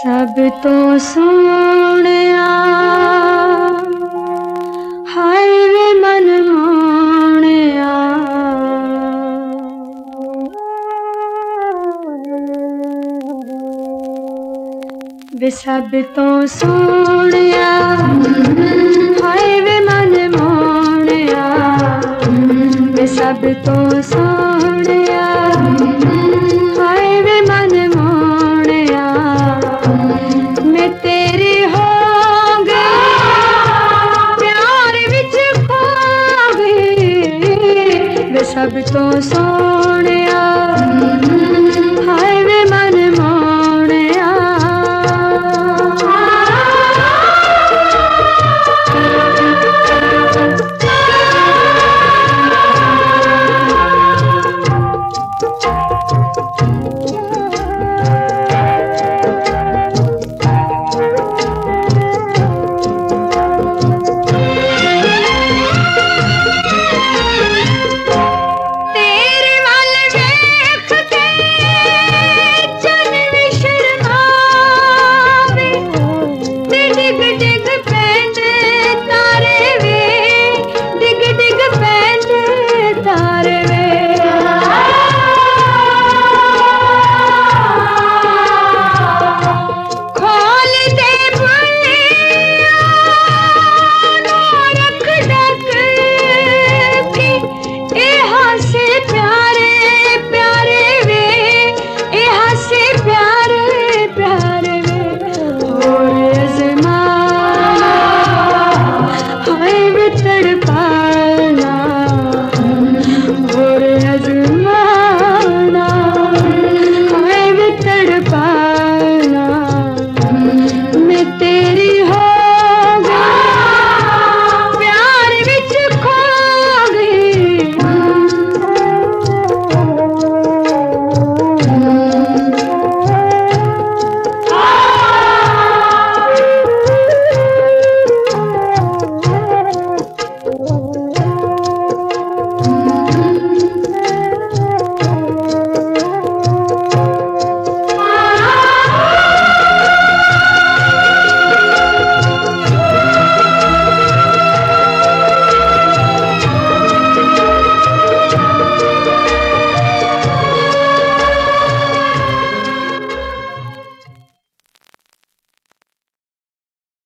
सब तो सोहणिया हाय वे मन मोहणिया, वे सब तो सोहणिया हाय वे मन मोहणिया, वे सब तो सोहणिया हाय वे मन मोहणिया, मैं तेरी हो गई प्यार विच खो गई, वे सब तो सोहणिया